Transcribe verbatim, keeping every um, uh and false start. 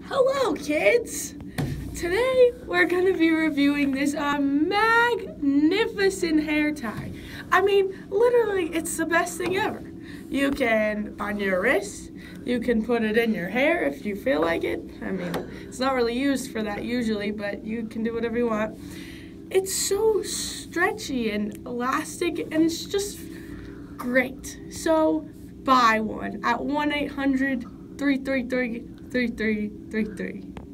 Hello, kids! Today we're going to be reviewing this uh, magnificent hair tie. I mean, literally, it's the best thing ever. You can, on your wrist, you can put it in your hair if you feel like it. I mean, it's not really used for that usually, but you can do whatever you want. It's so stretchy and elastic, and it's just great. So, buy one at one eight hundred, three three three, three three three three.